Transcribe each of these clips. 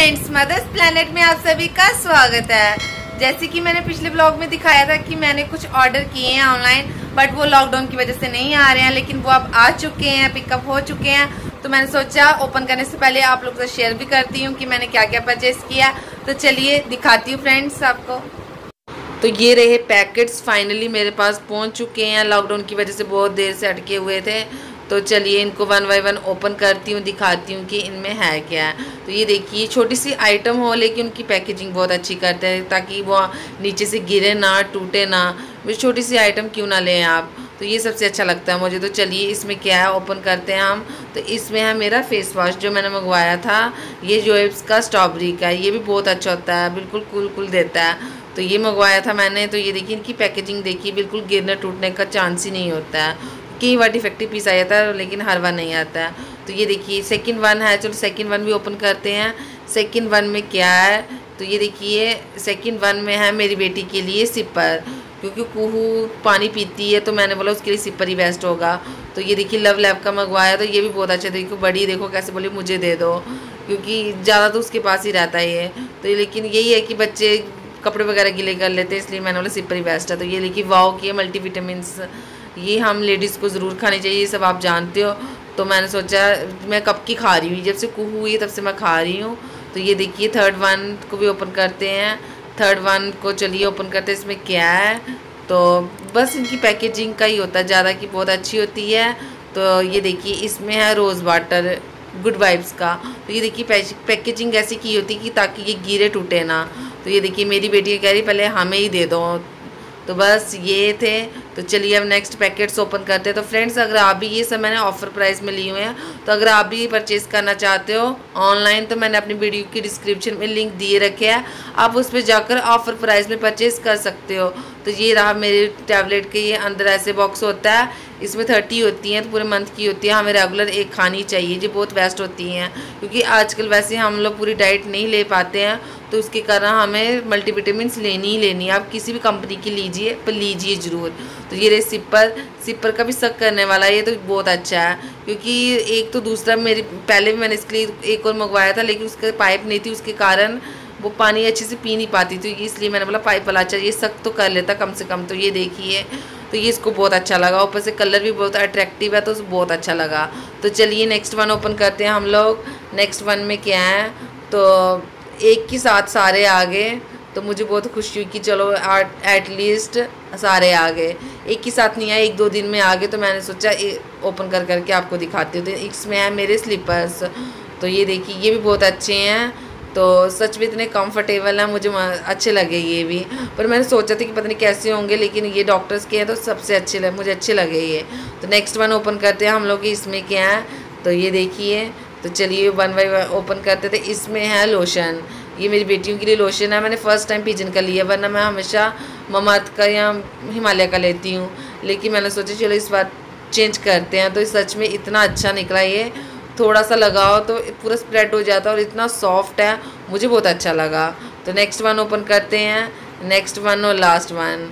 Friends, mother's planet में आप सभी का स्वागत है। जैसे कि मैंने पिछले ब्लॉग में दिखाया था कि मैंने कुछ ऑर्डर किए हैं ऑनलाइन, बट वो लॉकडाउन की वजह से नहीं आ रहे हैं, लेकिन वो अब आ चुके हैं, पिकअप हो चुके हैं। तो मैंने सोचा ओपन करने से पहले आप लोगों से शेयर भी करती हूँ कि मैंने क्या क्या परचेज किया। तो चलिए दिखाती हूँ फ्रेंड्स आपको। तो ये रहे पैकेट्स, फाइनली मेरे पास पहुँच चुके हैं। लॉकडाउन की वजह से बहुत देर से अटके हुए थे। तो चलिए इनको वन बाय वन ओपन करती हूँ, दिखाती हूँ कि इनमें है क्या है। तो ये देखिए, छोटी सी आइटम हो लेकिन उनकी पैकेजिंग बहुत अच्छी करते हैं ताकि वो नीचे से गिरे ना, टूटे ना। मुझे छोटी सी आइटम क्यों ना लें आप, तो ये सबसे अच्छा लगता है मुझे। तो चलिए इसमें क्या है ओपन करते हैं हम। तो इसमें है मेरा फेस वॉश जो मैंने मंगवाया था, ये जोएब्स का स्ट्रॉबेरी का। ये भी बहुत अच्छा होता है, बिल्कुल कूल कूल देता है। तो ये मंगवाया था मैंने। तो ये देखिए इनकी पैकेजिंग देखिए, बिल्कुल गिरने टूटने का चांस ही नहीं होता है। कई बार डिफेक्टिव पीस आ जाता है लेकिन हर बार नहीं आता है। तो ये देखिए सेकंड वन है, चलो सेकंड वन भी ओपन करते हैं। सेकंड वन में क्या है, तो ये देखिए सेकंड वन में है मेरी बेटी के लिए सिपर, क्योंकि कुहू पानी पीती है तो मैंने बोला उसके लिए सिपर ही बेस्ट होगा। तो ये देखिए लव लैब का मंगवाया, तो ये भी बहुत अच्छा। देखो बड़ी, देखो कैसे बोली मुझे दे दो, क्योंकि ज़्यादा तो उसके पास ही रहता है ये। तो लेकिन यही है कि बच्चे कपड़े वगैरह गिले कर लेते हैं, इसलिए मैंने बोला सिपर ही बेस्ट है। तो ये देखिए वाओ की मल्टीविटामिन्स, ये हम लेडीज़ को ज़रूर खानी चाहिए, ये सब आप जानते हो। तो मैंने सोचा, मैं कब की खा रही हूँ, जब से कुहू हुई है तब से मैं खा रही हूँ। तो ये देखिए थर्ड वन को भी ओपन करते हैं। थर्ड वन को चलिए ओपन करते हैं। इसमें क्या है, तो बस इनकी पैकेजिंग का ही होता है ज़्यादा, की बहुत अच्छी होती है। तो ये देखिए इसमें है रोज़ वाटर गुड वाइब्स का। तो ये देखिए पैकेजिंग ऐसी की होती है कि ताकि ये गिरे टूटे ना। तो ये देखिए मेरी बेटी कह रही पहले हमें ही दे दो। तो बस ये थे। तो चलिए अब नेक्स्ट पैकेट्स ओपन करते हैं। तो फ्रेंड्स, अगर आप भी, ये सब मैंने ऑफ़र प्राइस में लिए हुए हैं, तो अगर आप भी परचेज़ करना चाहते हो ऑनलाइन, तो मैंने अपनी वीडियो की डिस्क्रिप्शन में लिंक दिए रखे हैं, आप उस पर जाकर ऑफ़र प्राइस में परचेज़ कर सकते हो। तो ये रहा मेरे टैबलेट के, ये अंदर ऐसे बॉक्स होता है, इसमें 30 होती हैं, तो पूरे मंथ की होती है। हमें रेगुलर एक खानी चाहिए, जो बहुत बेस्ट होती हैं, क्योंकि आजकल वैसे हम लोग पूरी डाइट नहीं ले पाते हैं, तो उसके कारण हमें मल्टीविटामिन्स लेनी ही लेनी है। आप किसी भी कंपनी की लीजिए, पर लीजिए ज़रूर। तो ये रहे सिपर का भी शक करने वाला, ये तो बहुत अच्छा है, क्योंकि एक तो दूसरा मेरी पहले भी मैंने इसके लिए एक और मंगवाया था, लेकिन उसके पाइप नहीं थी, उसके कारण वो पानी अच्छे से पी नहीं पाती थी, इसलिए मैंने बोला पाइप वाला अच्छा, ये शक तो कर लेता कम से कम। तो ये देखिए, तो ये इसको बहुत अच्छा लगा, ऊपर से कलर भी बहुत अट्रैक्टिव है, तो बहुत अच्छा लगा। तो चलिए नेक्स्ट वन ओपन करते हैं हम लोग। नेक्स्ट वन में क्या है, तो एक के साथ सारे आ गए, तो मुझे बहुत खुशी हुई कि चलो एटलीस्ट सारे आ गए। एक के साथ नहीं आए, एक दो दिन में आ गए। तो मैंने सोचा ओपन कर करके आपको दिखाती हूँ। तो इसमें है मेरे स्लीपर्स। तो ये देखिए ये भी बहुत अच्छे हैं, तो सच में इतने कंफर्टेबल हैं, मुझे अच्छे लगे ये भी। पर मैंने सोचा था कि पता नहीं कैसे होंगे, लेकिन ये डॉक्टर्स के हैं तो सबसे अच्छे लगे, मुझे अच्छे लगे ये। तो नेक्स्ट वन ओपन करते हैं हम लोग, इसमें क्या है। तो ये देखिए, तो चलिए वन बाय वन ओपन करते थे। इसमें है लोशन, ये मेरी बेटियों के लिए लोशन है। मैंने फ़र्स्ट टाइम पिजन का लिया, वरना मैं हमेशा ममाअर्थ का या हिमालय का लेती हूँ, लेकिन मैंने सोचा चलो इस बार चेंज करते हैं। तो सच में इतना अच्छा निकला, ये थोड़ा सा लगाओ तो पूरा स्प्रेड हो जाता है, और इतना सॉफ्ट है, मुझे बहुत अच्छा लगा। तो नेक्स्ट वन ओपन करते हैं। नेक्स्ट वन और लास्ट वन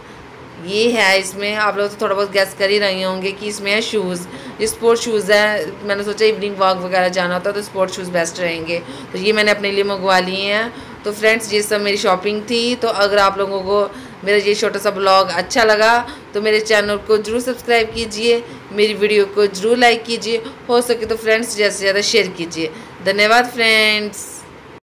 ये है। इसमें आप लोग तो थोड़ा बहुत गैस कर ही रहे होंगे कि इसमें है शूज़, ये स्पोर्ट शूज़ है। मैंने सोचा इवनिंग वॉक वगैरह जाना होता है तो स्पोर्ट शूज़ बेस्ट रहेंगे, तो ये मैंने अपने लिए मंगवा लिए हैं। तो फ्रेंड्स, ये सब मेरी शॉपिंग थी। तो अगर आप लोगों को मेरा ये छोटा सा ब्लॉग अच्छा लगा, तो मेरे चैनल को ज़रूर सब्सक्राइब कीजिए, मेरी वीडियो को ज़रूर लाइक कीजिए, हो सके तो फ्रेंड्स ज़्यादा से ज़्यादा शेयर कीजिए। धन्यवाद फ्रेंड्स।